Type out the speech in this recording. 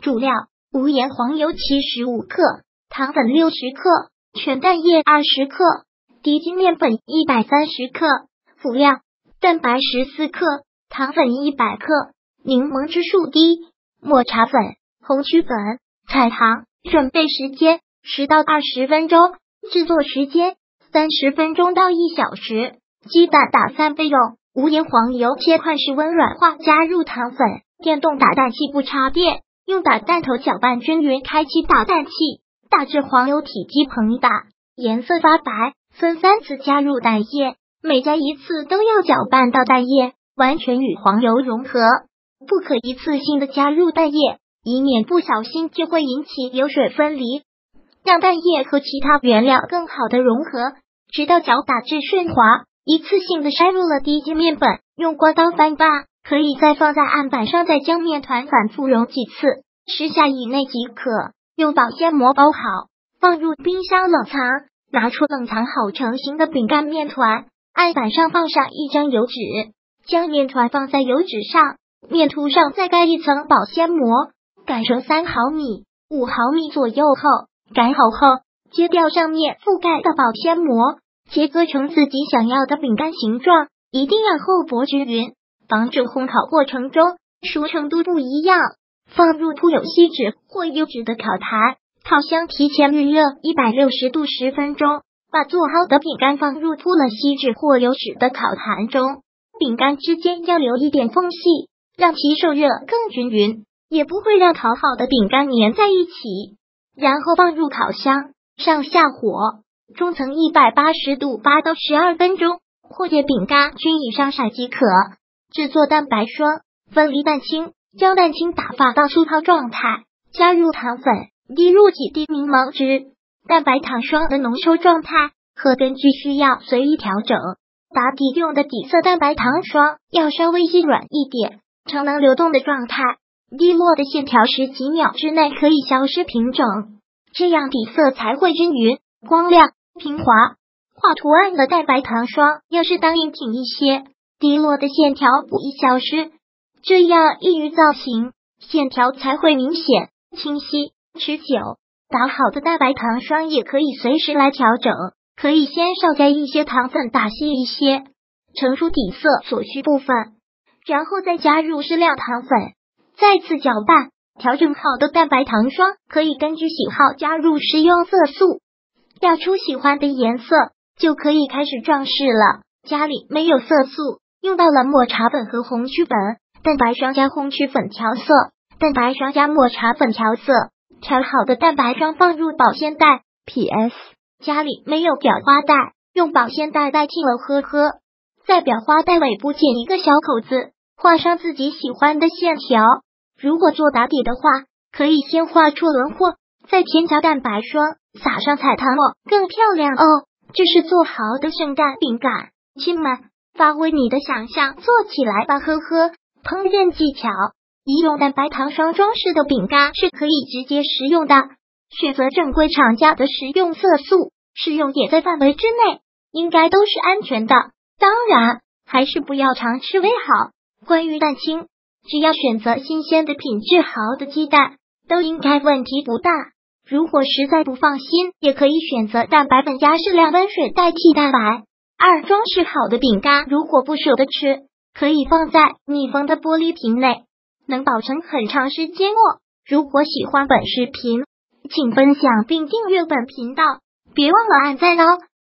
主料：无盐黄油75克，糖粉60克，全蛋液20克，低筋面粉130克。辅料：蛋白14克，糖粉100克，柠檬汁数滴，抹茶粉、红曲粉、彩糖。准备时间10到20分钟，制作时间30分钟到1小时。鸡蛋打散备用，无盐黄油切块时温软化，加入糖粉，电动打蛋器不插电，用打蛋头搅拌均匀，开启打蛋器，大致黄油体积膨大，颜色发白，分3次加入蛋液，每加1次都要搅拌到蛋液完全与黄油融合，不可一次性的加入蛋液，以免不小心就会引起油水分离。让蛋液和其他原料更好的融合，直到搅打至顺滑，一次性的筛入了低筋面粉，用刮刀翻拌，可以再放在案板上，再将面团反复揉几次，10下以内即可。用保鲜膜包好，放入冰箱冷藏。拿出冷藏好成型的饼干面团，案板上放上1张油纸，将面团放在油纸上，面涂上再盖一层保鲜膜，擀成3毫米、5毫米左右后，擀好后揭掉上面覆盖的保鲜膜，切割成自己想要的饼干形状，一定要厚薄均匀，防止烘烤过程中熟程度不一样。放入铺有锡纸或油纸的烤台，烤箱提前预热160度10分钟，把做好的饼干放入铺了锡纸或油纸的烤盘中，饼干之间要留一点缝隙，让其受热更均匀，也不会让烤好的饼干粘在一起。然后放入烤箱，上下火，中层180度8到12分钟，或者饼干均已上色即可。制作蛋白霜：分离蛋清，将蛋清打发到粗糙状态，加入糖粉，滴入几滴柠檬汁。蛋白糖霜的浓稠状态可根据需要随意调整。打底用的底色蛋白糖霜要稍微细软一点，呈能流动的状态，滴落的线条10几秒之内可以消失平整，这样底色才会均匀、光亮、平滑。画图案的蛋白糖霜要适当硬挺一些，滴落的线条不易消失，这样易于造型，线条才会明显、清晰、持久。打好的蛋白糖霜也可以随时来调整，可以先少加一些糖粉，打稀一些，盛出底色所需部分，然后再加入适量糖粉，再次搅拌。调整好的蛋白糖霜可以根据喜好加入食用色素，调出喜欢的颜色，就可以开始装饰了。家里没有色素，用到了抹茶粉和红曲粉，蛋白霜加红曲粉调色，蛋白霜加抹茶粉调色。调好的蛋白霜放入保鲜袋。PS 家里没有裱花袋，用保鲜袋代替了，呵呵。在裱花袋尾部剪一个小口子，画上自己喜欢的线条。如果做打底的话，可以先画出轮廓，再添加蛋白霜，撒上彩糖末，更漂亮哦。这是做好的圣诞饼干，亲们，发挥你的想象，做起来吧，呵呵。烹饪技巧：宜用蛋白糖霜装饰的饼干是可以直接食用的，选择正规厂家的食用色素，食用也在范围之内，应该都是安全的。当然，还是不要常吃为好。关于蛋清，只要选择新鲜的、品质好的鸡蛋，都应该问题不大。如果实在不放心，也可以选择蛋白粉加适量温水代替蛋白。装饰好的饼干，如果不舍得吃，可以放在密封的玻璃瓶内，能保存很长时间哦。如果喜欢本视频，请分享并订阅本频道，别忘了按赞哦。